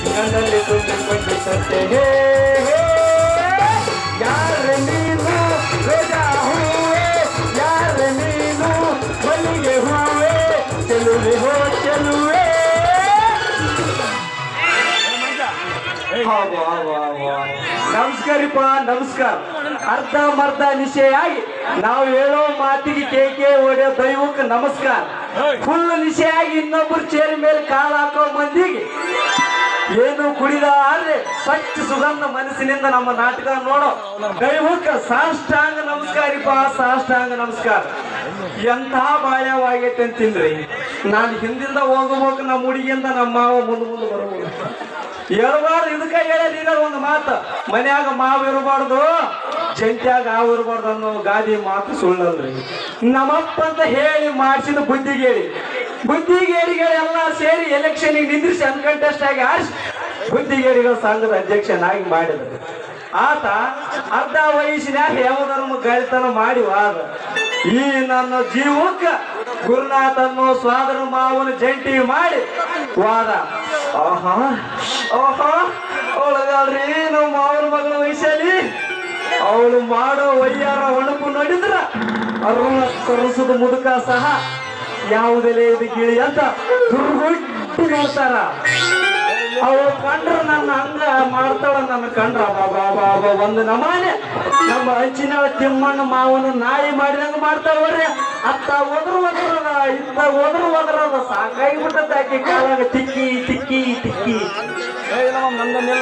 ನನ್ನಲ್ಲಿ ತುಂಬಿಕೊಂಡು ಸತ್ಯ ಹೇ ಯಾರ ನೀನು ರೋಜಾ ಹೂವೆ ಯಾರ ನೀನು ಮಲ್ಲಿಗೆ ಹೂವೆ ಚೆಲುವೆ ಹೋ ಚೆಲುವೆ ನಮಸ್ಕಾರಿಪ್ಪ ನಮಸ್ಕಾರ ಅರ್ಧ ಮರ್ಧ ನಿಶೆಯಾಗಿ ನಾವು ಹೇಳೋ ಮಾತಿಗೆ ಕೇಕೆ ಹೊಡೆಯೋ ದೈವಕ್ಕೆ ನಮಸ್ಕಾರ ಫುಲ್ ನಿಶೆಯಾಗಿ ಇನ್ನೊಬ್ಬರು ಚೇರ್ ಮೇಲೆ ಕಾಲು ಹಾಕೋ ಮಂದಿಗೆ ಏನು ಕುಡಿದ ಆದ್ರೆ ಸ್ವಚ್ಛ ಸುಗಂಧ ಮನಸ್ಸಿನಿಂದ ನಮ್ಮ ನಾಟಕ ನೋಡೋ ದೈವಕ್ಕೆ ಸಾಷ್ಟಾಂಗ ನಮಸ್ಕಾರಿಪ್ಪ ಸಾಷ್ಟಾಂಗ ನಮಸ್ಕಾರ ಎಂಥ ಬಾಳ್ಯವಾಗೈತೆ ಅಂತಿಂದ್ರಿ ನಾನು ಹಿಂದಿಂದ ಹೋಗಬೇಕು ನಮ್ಮ ಹುಡುಗಿಯಿಂದ ನಮ್ಮ ಮಾವ ಮುಂದೆ ಬರಬಹುದು ಹೇಳ್ಬಾರ್ದು ಇದಕ್ಕೆ ಹೇಳೋದೀಗ ಒಂದು ಮಾತು ಮನ್ಯಾಗ ಮಾವು ಇರಬಾರ್ದು ಜಂಟ್ಯಾಗ ಹಾವು ಇರಬಾರ್ದು ಅನ್ನೋ ಗಾದಿ ಮಾತು ಸುಳ್ಳಲ್ರಿ ನಮ್ಮಪ್ಪ ಅಂತ ಹೇಳಿ ಮಾಡಿಸಿದ ಬುದ್ಧಿಗೇಡಿಗಳೆಲ್ಲ ಸೇರಿ ಎಲೆಕ್ಷನ್ಗೆ ನಿಂದಿರಿಸಿ ಅನ್ಕಂಟೆಸ್ಟ್ ಆಗಿ ಆರಿಸಿ ಬುದ್ಧಿಗೇಡಿಗಳ ಸಂಘದ ಅಧ್ಯಕ್ಷನಾಗಿ ಮಾಡಿದ್ರು ಆತ ಅರ್ಧ ವಯಸ್ಸಿನಾಗ ಯಾವಧರ್ಮ ಗಾಳಿತನ ಮಾಡಿ ವಾದ ಈ ನನ್ನ ಜೀವಕ್ಕ ಗುರುನಾಥ್ ಅನ್ನೋ ಸ್ವಾದರ ಮಾವನ ಜಂಟಿ ಮಾಡಿ ವಾದ ಆಹಾ ಆಹಾ ಅವಳಗಾಳ್ರಿ ನಾವು ಮಾವನ ಮಗಳ ವಯಸ್ಸಲ್ಲಿ ಅವಳು ಮಾಡೋ ವಯ್ಯಾರ ಒಣಕು ನೋಡಿದ್ರ ಅರುಣ ಕರುಸದ ಮುದುಕ ಸಹ ಯಾವುದೆಲೆ ಇದು ಗಿಳಿ ಅಂತ ದುರ್ಗುಟ್ಟಿ ನೋಡ್ತಾರ ಅವಳು ಕಂಡ್ರ ನನ್ನ ಹಂಗ ಮಾಡ್ತಾಳ ನನ್ನ ಕಂಡ್ರ ಬಾಬಾ ಒಂದು ನಮಾನೆ ನಮ್ಮ ಹಂಚಿನ ತಿಮ್ಮಣ್ಣ ಮಾವನ ನಾಯಿ ಮಾಡಿದಂಗ ಮಾಡ್ತಾಳ ಬರ್ರಿ ಅತ್ತ ಒದರದ ಇತ್ತ ಒದರದ ಸಾಕಾಗಿ ಬಿಟ್ಟದ ಆಕಿ ಕಾಲಾಗ ತಿಕ್ಕಿ ತಿಕ್ಕಿ ತಿಕ್ಕಿ ನಂದನ್ನೆಲ್ಲ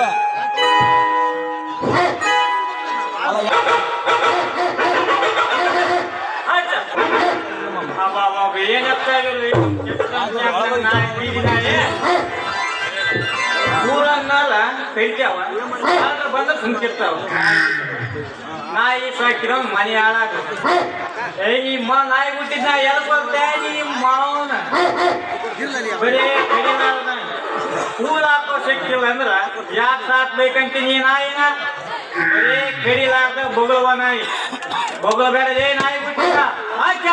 ಊರನ್ನೆಲ್ಲ ಕರಿತಾವ ಬಂದ ಸುಮ್ಕಿರ್ತಾವ ನಾಯಿ ಸಾಕಿರೋ ಮನೆ ಹಾಳಾಗ ನಿಮ್ಮ ನಾಯಿ ಹುಟ್ಟಿದ್ ನಾ ಎಲ್ಕೊಳ್ತೆ ನಿಮ್ಮ ಮಾವನ ಬರೀ ಕಡಿನಾಳ ಕೂಳ ಹಾಕೋ ಸಿಕ್ಕಿಲ್ಲ ಅಂದ್ರ ಯಾಕೆ ಸಾಕ್ಬೇಕಂತೀನಿ ನಾಯಿನ ಬರೀ ಕಡಿಲಾರ್ದ ಬೊಗಳುವ ನಾಯಿ ಬೊಗಳ ಬೇಡ ಏ ನಾಯಿ ಹುಟ್ಟಿದ ಆಚ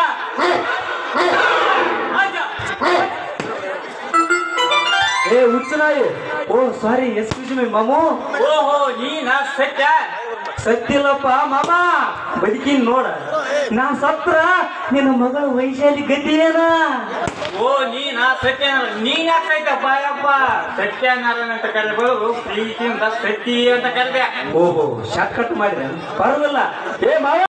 ಏ ಹುಚ್ಚನಾಯಿ ಓ ಸಾರಿ ಎಕ್ಸ್ಕ್ಯೂಸ್ ಮೀ ಮಾಮು ಓಹೋ ನೀನಾ ಸತ್ಯ ಸತ್ತಿಲ್ಲಪ್ಪ ಮಾಮ ಬದುಕಿನ್ ನೋಡ ನಾ ಸತ್ರ ನಿನ್ನ ಮಗಳ ವೈಶಾಲಿ ಗತಿ ಏನ ಓ ನೀನಾ ಸತ್ಯ ನೀನ್ ಯಾಕೈತಪ್ಪ ಯಪ್ಪ ಸತ್ಯನಾರಾಯಣ ಅಂತ ಕರೆಬಹುದು ಪ್ರೀತಿಯಿಂದ ಸತ್ಯ ಅಂತ ಕರೆದೆ ಓಹೋ ಶಾರ್ಟ್ ಕಟ್ ಮಾಡಿದೆ ಪರವಾಗಿಲ್ಲ ಏ ಮಾವ